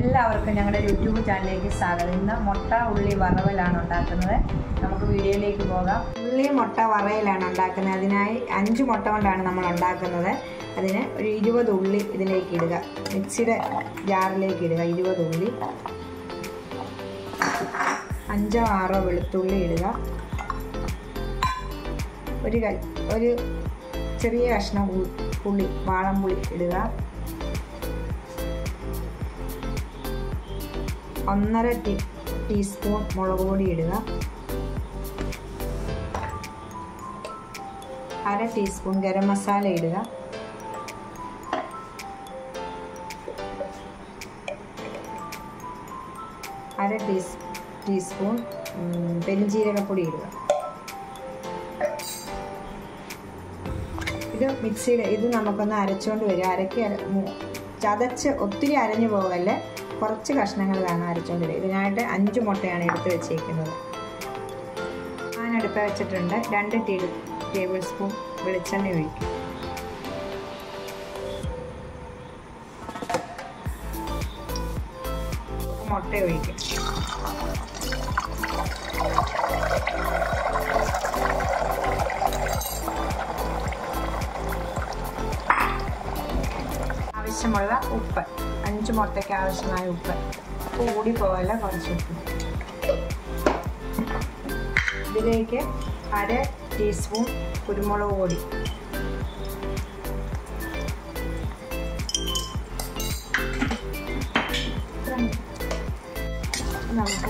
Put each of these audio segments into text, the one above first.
എല്ലാവർക്കും ഞങ്ങളുടെ യൂട്യൂബ് ചാനലിലേക്ക് സ്വാഗതം. ഇന്ന് മുട്ട ഉള്ളി വറവലാണ് ഉണ്ടാക്കുന്നത്. നമുക്ക് വീഡിയോയിലേക്ക് പോകാം. ഉള്ളി മുട്ട വറയിലാണ് ഉണ്ടാക്കുന്നത്. അതിനായി 5 മുട്ട കൊണ്ടാണ് നമ്മൾ ഉണ്ടാക്കുന്നത്. അതിന് ഒരു 20 ഉള്ളി ഇതിലേക്ക് ഇടുക. മിക്സിയുടെ ജാറിലേക്ക് ഇടുക. 20 ഉള്ളി, 5-6 വെളുത്തുള്ളി ഇടുക. ഒരു ചെറിയ കഷ്ണം പുളി, വാളംപുളി ഇടുക. 1.5 ടീസ്പൂൺ മുളക് പൊടി ഇടുക. 1/2 ടീസ്പൂൺ ഗരം മസാല ഇടുക. 1/2 ടീസ്പൂൺ പെരുംജീരകപ്പൊടി ഇടുക. ഇത് നമുക്കൊന്ന് അരച്ചുകൊണ്ട് വരിക. ചതച്ച് ഒത്തിരി അരഞ്ഞു പോകല്ലേ, കുറച്ച് കഷ്ണങ്ങൾ കാണാൻ അരച്ചുകൊണ്ട് വരിക. ഇതിനായിട്ട് 5 മുട്ടയാണ് എടുത്ത് വെച്ചേക്കുന്നത്. ഞാൻ അടുപ്പ് വെച്ചിട്ടുണ്ട്. 2 ടേബിൾ സ്പൂൺ വെളിച്ചെണ്ണ ഒഴിക്കും. മുട്ട ഒഴിക്കും. ആവശ്യമുള്ള ഉപ്പ്, 5 മുട്ടയ്ക്ക് ആവശ്യമായ ഉപ്പ് കൂടി പോകല, കുറച്ച് ഉപ്പ്. ഇതിലേക്ക് 1/2 ടീസ്പൂൺ കുരുമുളക് പൊടി, നമുക്ക്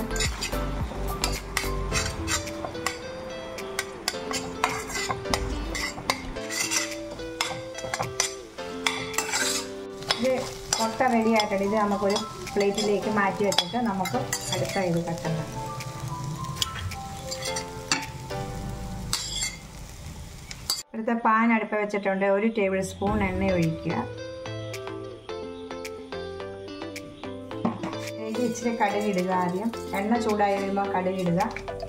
മുട്ട റെഡി ആയിട്ടുണ്ട്. ഇത് നമുക്കൊരു പ്ലേറ്റിലേക്ക് മാറ്റി വെച്ചിട്ട് നമുക്ക് അടുത്ത ഇത് കട്ടണം. അടുത്ത പാൻ അടുപ്പ് വെച്ചിട്ടുണ്ട്. 1 ടേബിൾ സ്പൂൺ എണ്ണ ഒഴിക്കുക. ഇതിലേക്ക് ഇച്ചിരി കടുകിടുക. ആദ്യം എണ്ണ ചൂടായി വരുമ്പോൾ കടുകിടുക.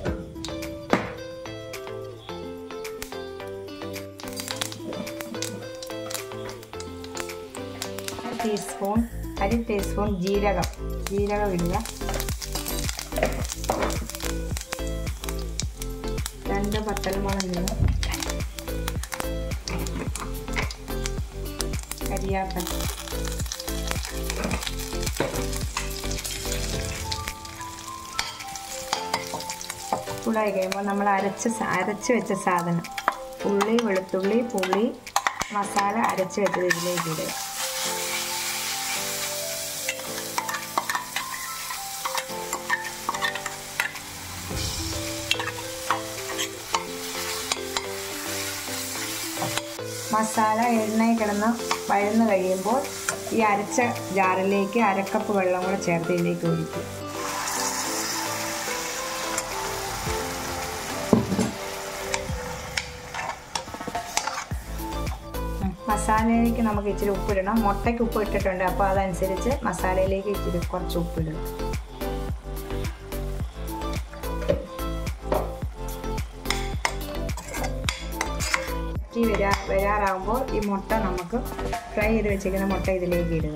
അര ടീസ്പൂൺ ജീരകം ഇടുക. 2 പച്ചമുളക് ഇടുക. കരിയാപ്പല, ചൂടായി കഴിയുമ്പോൾ നമ്മൾ അരച്ച് വെച്ച സാധനം, ഉള്ളി, വെളുത്തുള്ളി, പുളി, മസാല അരച്ച് വെച്ചത് ഇതിലേക്ക് ഇടുക. മസാല എണ്ണയിൽ കിടന്ന് വഴന്ന് കഴിയുമ്പോൾ ഈ അരച്ച ജാറിലേക്ക് 1/2 കപ്പ് വെള്ളം കൂടെ ചേർത്ത് ഇതിലേക്ക് ഒഴിക്കും. മസാലയിലേക്ക് നമുക്ക് ഇച്ചിരി ഉപ്പിടണം. മുട്ടയ്ക്ക് ഉപ്പ് ഇട്ടിട്ടുണ്ട്, അപ്പോൾ അതനുസരിച്ച് മസാലയിലേക്ക് ഇച്ചിരി കുറച്ച് ഉപ്പിടണം. വരാറാകുമ്പോൾ ഈ മുട്ട നമുക്ക് ഫ്രൈ ചെയ്ത് വെച്ചിരിക്കുന്ന മുട്ട ഇതിലേക്ക് ഇടുക.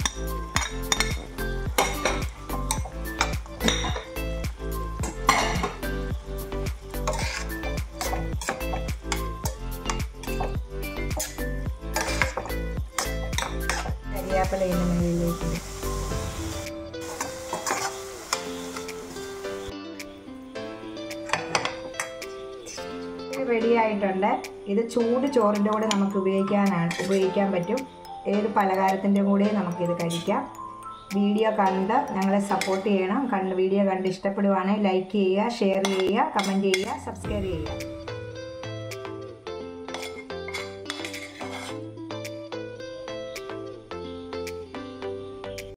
കരിയാപ്പല ഇതിന് മുകളിലേക്ക് ഇടുക. റെഡി ആയിട്ടുണ്ട്. ഇത് ചൂട് ചോറിൻ്റെ കൂടെ നമുക്ക് ഉപയോഗിക്കാൻ പറ്റും. ഏത് പലഹാരത്തിൻ്റെ കൂടെയും നമുക്കിത് കഴിക്കാം. വീഡിയോ കണ്ട് ഞങ്ങളെ സപ്പോർട്ട് ചെയ്യണം. വീഡിയോ കണ്ട് ഇഷ്ടപ്പെടുവാണെങ്കിൽ ലൈക്ക് ചെയ്യുക, ഷെയർ ചെയ്യുക, കമൻറ്റ് ചെയ്യുക, സബ്സ്ക്രൈബ് ചെയ്യുക.